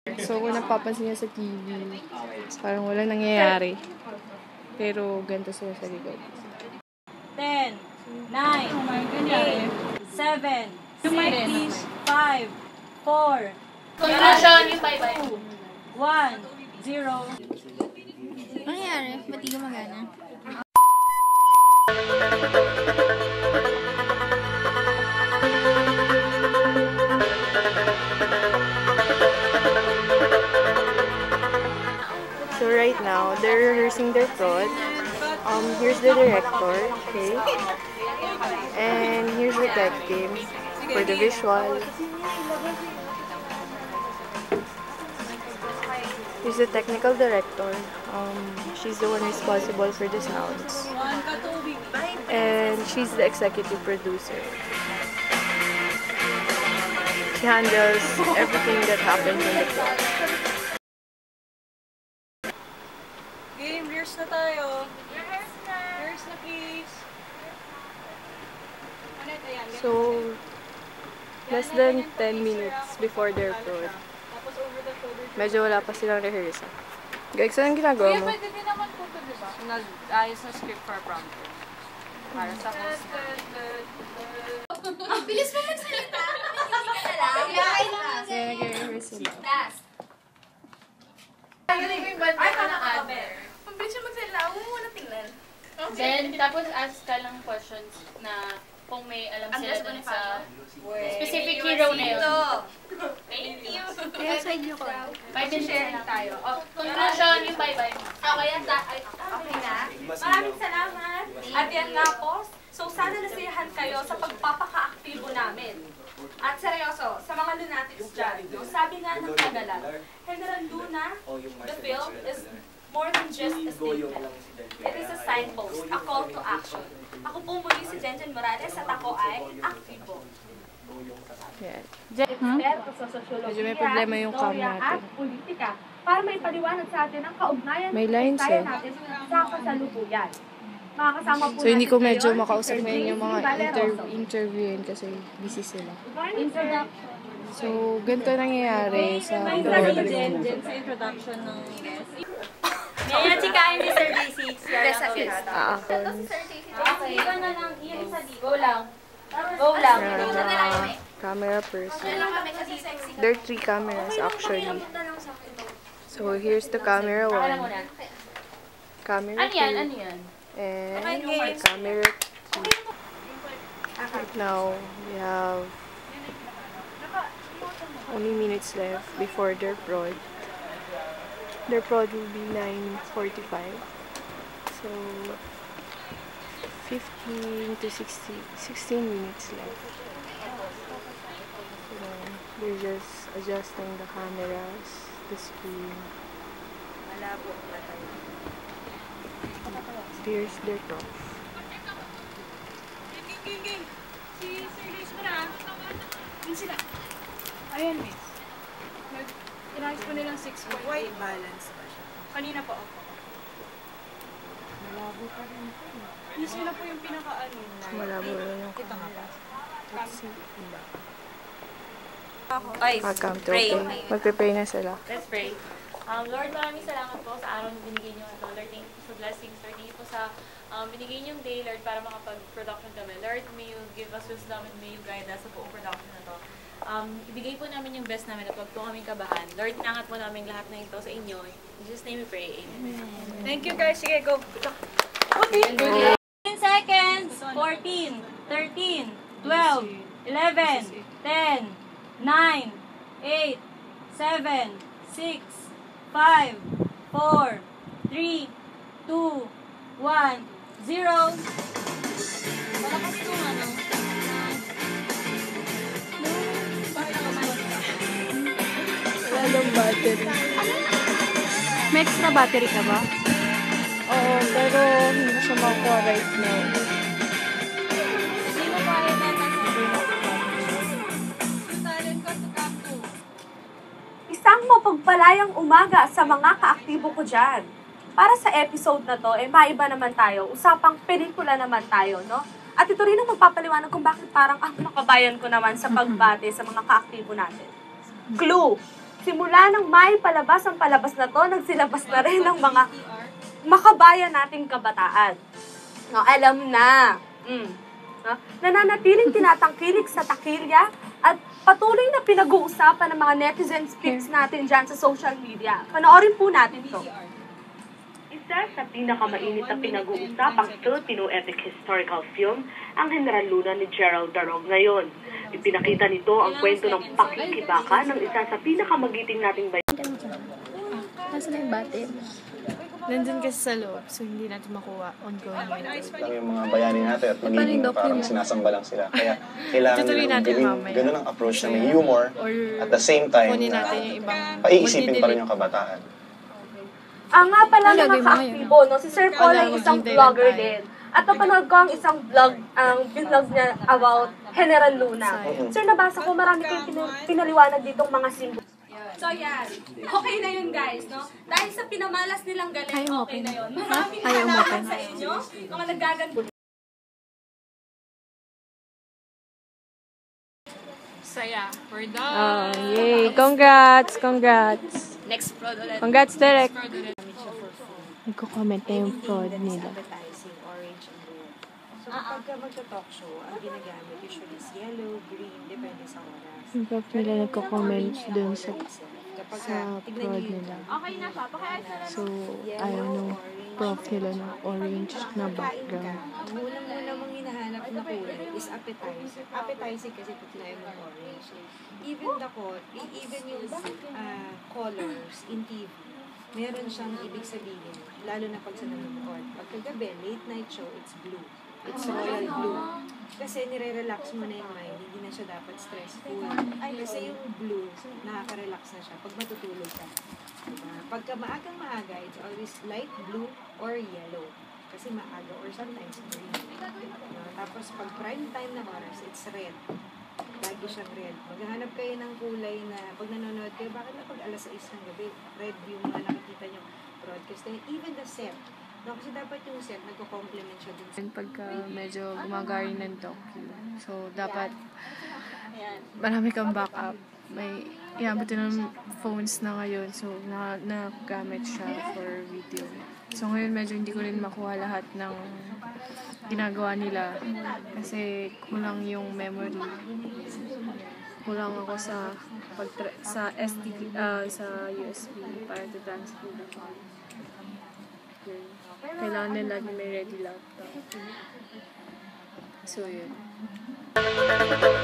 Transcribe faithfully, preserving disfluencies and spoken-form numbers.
So, kung napapansin niya sa T V, parang walang nangyayari. Pero, ganito sila sa likod. ten, nine, eight, seven, six, five, four, two, one, zero. Ano nangyari? Ba't di gumagana? So right now, they're rehearsing their prod. Um, here's the director, okay? And here's the tech team for the visual. Here's the technical director. Um, she's the one responsible for the sounds. And she's the executive producer. She handles everything that happens in the plot. Game, rehearse na tayo. Rehearse na. Rehearse na, please. So, less than ten minutes before their prod. Medyo wala pa silang rehearsal. Guys, anong ginagawa mo? Kuya, pwede din naman po ito, diba? Nag-ayos na script for prompter. Para sa host. Ang bilis mo magsalita! Hindi ka alam. Kaya nag-rehearse sila. Ay, nakakabe. Ang bilis mo magsalita. Huwag mo muna tingnan. Then, tapos ask ka lang questions na kung may alam sila dun sa specific hero na yun. Thank you. Kaya side view ko. Five minutes Share na. tayo. Oh, Conclusion, yung bye-bye. okay, okay na. Maraming salamat. At yan nga po. So, sana nasiyahan kayo sa pagpapaka-aktibo namin. At seryoso, sa mga lunatics dyan, no? Sabi nga ng Tagalan, General Luna, the film is more than just a statement. It is a signpost, a call to action. Ako po muli si Jenjen Morales at ako ay aktibo. Yan. Eksperto sa sosyologiya, Medyo may problema yung cam historia natin. at politika para may paliwanag sa atin ang kaugnayan May lines kaya eh. natin sa kasalukuyan. Mga kasama po So, hindi ko natin medyo ngayon, makausap Sir ngayon yung mga J C inter Valeroso. interviewin kasi busy sila. Introduction. So, ganito nangyayari sa May prod. sabi ni Jen, Jen sa introduction ng... Ngayon, chikahin ni Sir J C. Best at least. Ah, Okay. Iba na lang, iyan sa di. Go lang. Go lang. Yan, mga camera person. lang kami kasi sexy. There are three cameras actually. So, here's the camera Alam mo one, na. camera Ano yan? Ano two, yan? and camera three. Right now, we have only minutes left before their prod. Their prod will be nine forty-five. So, fifteen to sixteen, sixteen minutes left. So, they're just adjusting the cameras, the screen. Here's their prof. Ayan, miss. Inayos po nilang six point eight. White balance pa siya. Kanina po ako. Malabo pa rin po. Hindi sila po yung pinaka-ano. Malabo rin yung Kita nga camera. pa. Let's see. Ay, Welcome to pray. okay. Magpe-pray na sila. Let's pray. Um, Lord, maraming salamat po sa araw na binigay niyo ito. Lord, thank you po sa blessings. Lord, thank you po sa um, binigay niyong day, Lord, para makapag-production kami. Lord, may you give us wisdom and may you guide us sa buong production na to. Um, ibigay po namin yung best namin at wag po kaming kabahan. Lord, inangat po namin lahat na ito sa inyo. In Jesus' name we pray. Amen. Thank you guys. Sige, go. fifteen seconds. fourteen, thirteen, twelve, eleven, ten, nine, eight, seven, six, five, four, three, two, one, zero. Malakas po ano. Wala ng battery. May extra battery ka ba? Oo, pero hindi siya makuha right now. Sino pa rin Isang mapagpalayang umaga sa mga kaaktibo ko dyan. Para sa episode na to, eh, maiba naman tayo. Usapang pelikula naman tayo, no? At ito rin ang magpapaliwanag kung bakit parang, ah, nakabayan ko naman sa pagbate sa mga kaaktibo natin. Clue! simula nang may palabas ang palabas na to, nagsilabas na rin ng mga makabayan nating kabataan. No, alam na. Mm. No? Nananatiling tinatangkilik sa takilya at patuloy na pinag-uusapan ng mga netizens pics natin dyan sa social media. Panoorin po natin to. Isa sa pinakamainit na pinag-uusapang Filipino epic historical film ang General Luna ni Gerald Darog ngayon. Ipinakita nito ang kwento ng pakikibaka ng isa sa pinakamagiting nating bayan. Nasaan na yung batin? Nandun kasi sa loob, so hindi natin makuha ongoing yun. Lang yung mga bayani natin at magiging parang sinasamba lang sila. Kaya kailangan nilang gawin ganun ang approach na may humor at the same time na paiisipin pa rin yung kabataan. Ah, nga pala mga ka-aktibo, no? Si Sir Paul ay isang vlogger din. At napanood ko ang isang vlog, ang vlog niya about General Luna. Sir, nabasa ko marami kayong pin- pinaliwanag ditong mga simbolo. So yan, okay na yun guys, no? Dahil sa pinamalas nilang galing, okay na yun. Maraming halaman sa inyo, mga nagaganda. Saya, we're done. Oh, yay! Congrats! Congrats! Next prod ulit. Congrats, Derek! Prod ulit. Nagko-comment na yung fraud nila. Orange and red. So, kapag magta-talk show, ang ginagamit usually is yellow, green, depende sa oras. Yung prof nila nagko-comment dun sa Kapag sa fraud nila. Okay na pa, paki-add na lang. So, ayaw nung prof nila ng orange na background. Ang unang-una mong hinahanap na kulay is appetizer. Appetizer kasi tutlayan ng orange. Even the color, even yung uh, colors in T V, meron siyang ibig sabihin, lalo na pag sa nanonood. Pagkagabi, late night show, it's blue. It's royal blue. Kasi nire-relax mo na yung mind, hindi na siya dapat stressful. Kasi yung blue, nakaka-relax na siya pag matutulog ka. Diba? Pagka maagang maaga, it's always light blue or yellow. Kasi maaga or sometimes green. Uh, tapos pag prime time na oras, it's red. Lagi siyang red. Maghahanap kayo ng kulay na pag nanonood kayo, bakit na pag alas sais ng gabi, red yung mga nakikita nyo broadcast. Even the set. No, kasi dapat yung set, nagko-complement siya dun sa... Pagka medyo gumagari ng docu, so dapat marami kang backup. May, yeah, buti ng phones na ngayon, so na, nagamit siya for video. So ngayon medyo hindi ko rin makuha lahat ng ginagawa nila kasi kulang yung memory. Kulang ako sa pag sa S D, uh, sa U S B para to transfer. Kailangan nila lagi may ready laptop. So yun.